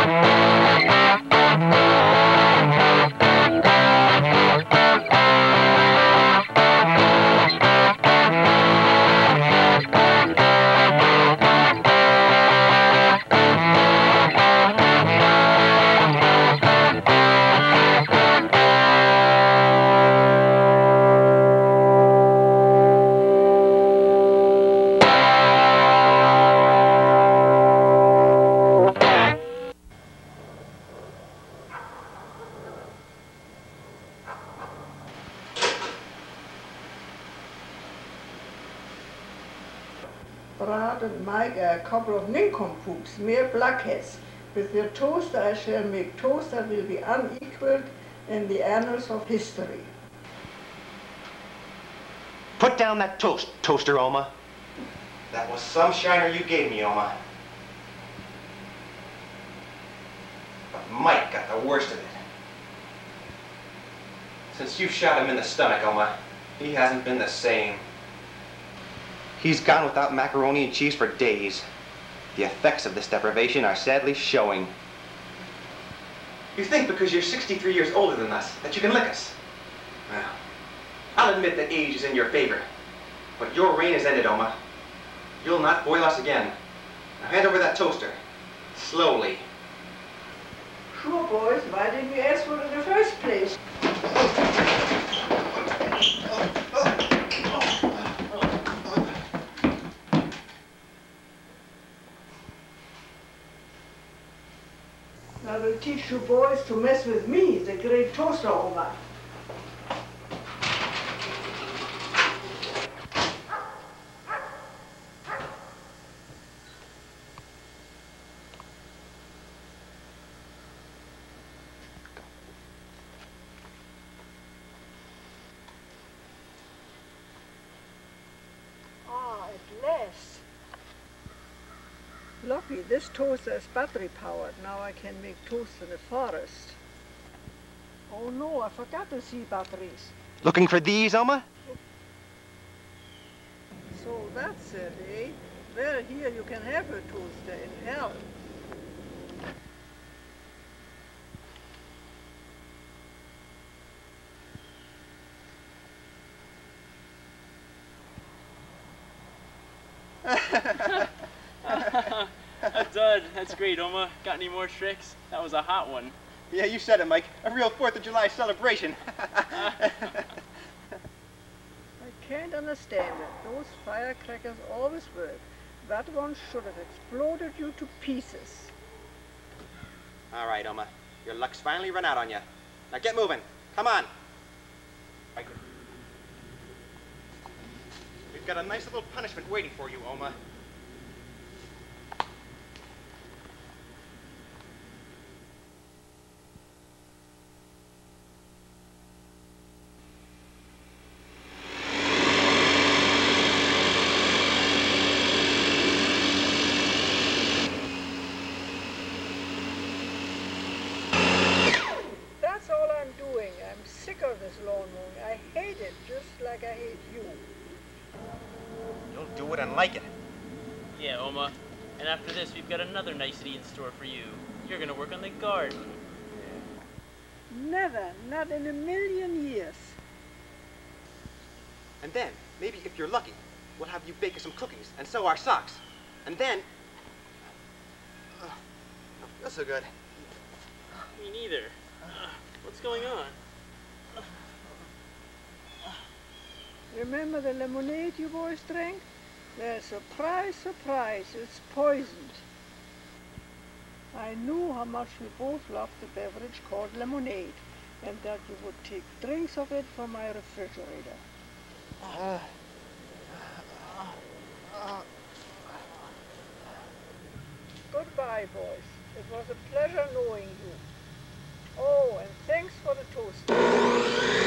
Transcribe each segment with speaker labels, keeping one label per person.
Speaker 1: Brad and Mike are a couple of nincompoops, mere blockheads. With their toaster I shall make toast that will be unequaled in the annals of history.
Speaker 2: Put down that toaster, Oma. That was some shiner you gave me, Oma. But Mike got the worst of it. Since you shot him in the stomach, Oma, he hasn't been the same. He's gone without macaroni and cheese for days. The effects of this deprivation are sadly showing. You think because you're 63 years older than us that you can lick us? Well, I'll admit that age is in your favor. But your reign is ended, Oma. You'll not boil us again. Now hand over that toaster. Slowly.
Speaker 1: Sure, boys. Why didn't you ask for it in the first place? I will teach you boys to mess with me, the great toaster Oma. Ah, at last. Lucky, this toaster is battery powered. Now I can make toast in the forest. Oh no, I forgot to see batteries.
Speaker 2: Looking for these, Oma?
Speaker 1: So that's it, eh? Well, here you can have a toaster in hell.
Speaker 3: Dud, that's great, Oma. Got any more tricks? That was a hot one.
Speaker 2: Yeah, you said it, Mike. A real 4th of July celebration.
Speaker 1: I can't understand it. Those firecrackers always work. That one should have exploded you to pieces.
Speaker 2: All right, Oma. Your luck's finally run out on you. Now get moving. Come on. We've got a nice little punishment waiting for you, Oma.
Speaker 1: That's all I'm doing. I'm sick of this lawn mowing. I hate it just like I hate you.
Speaker 2: You'll do it and like it.
Speaker 3: Yeah, Oma. And after this, we've got another nicety in store for you. You're gonna work on the garden.
Speaker 1: Never, not in a million years.
Speaker 2: And then, maybe if you're lucky, we'll have you bake us some cookies and sew our socks. And then... don't feel so good.
Speaker 3: Me neither. What's going on?
Speaker 1: Remember the lemonade you boys drank? Well, surprise, surprise, it's poisoned. I knew how much we both loved the beverage called lemonade, and that you would take drinks of it from my refrigerator. Goodbye, boys. It was a pleasure knowing you. Oh, and thanks for the toast.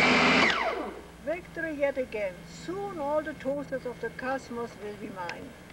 Speaker 1: Victory yet again. Soon all the toasters of the cosmos will be mine.